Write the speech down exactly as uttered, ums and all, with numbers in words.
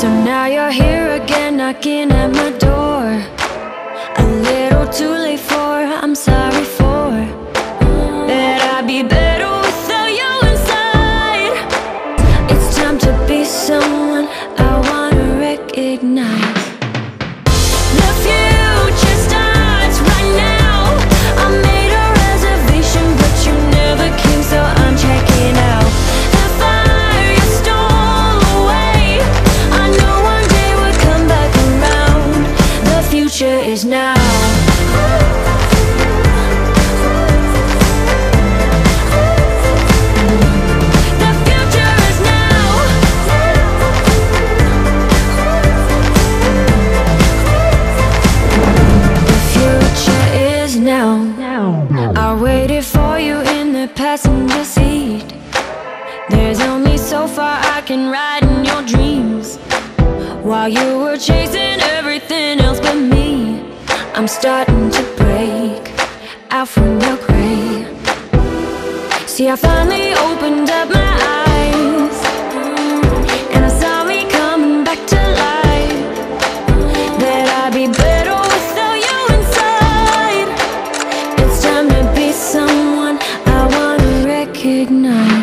So now you're here again, knocking at my door. A little too late for, I'm sorry for that I'd be better without you inside. It's time to be someone I wanna recognize. The future starts right now. I made a reservation, but you never came, so I'm checking out. The fire you stole away, I know one day we'll come back around. The future is now. I waited for you in the passenger seat. There's only so far I can ride in your dreams, while you were chasing everything else but me. I'm starting to break out from your gray. See, I finally opened up my eyes, and I saw me coming back to life. That I'd be better without you inside. It's time to be someone I wanna recognize.